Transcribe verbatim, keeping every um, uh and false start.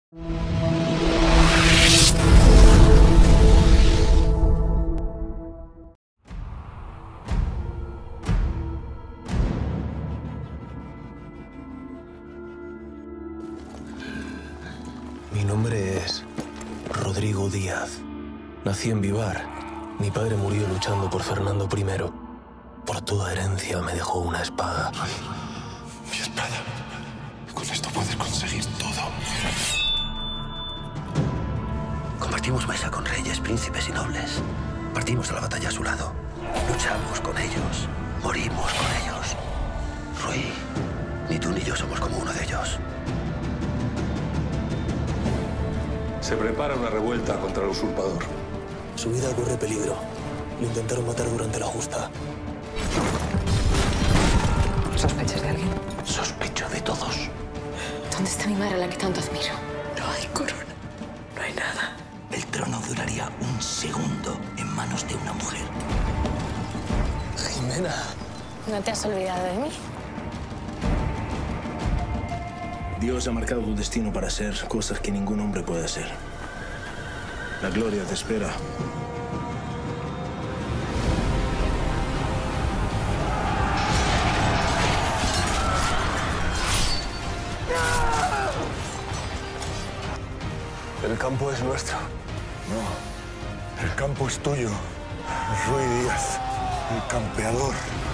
Mi nombre es Rodrigo Díaz. Nací en Vivar. Mi padre murió luchando por Fernando primero. Por toda herencia me dejó una espada. Mi espada. Con esto puedes conseguir todo. Compartimos mesa con reyes, príncipes y nobles. Partimos a la batalla a su lado. Luchamos con ellos. Morimos con ellos. Rui, ni tú ni yo somos como uno de ellos. Se prepara una revuelta contra el usurpador. Su vida corre peligro. Lo intentaron matar durante la justa. ¿Sospechas de alguien? Sospecho de todos. ¿Dónde está mi madre, a la que tanto admiro? No hay corona. No hay nada. El trono duraría un segundo en manos de una mujer. Jimena. ¿No te has olvidado de mí? Dios ha marcado tu destino para hacer cosas que ningún hombre puede hacer. La gloria te espera. El campo es nuestro. No. El campo es tuyo. Rui Díaz, el campeador.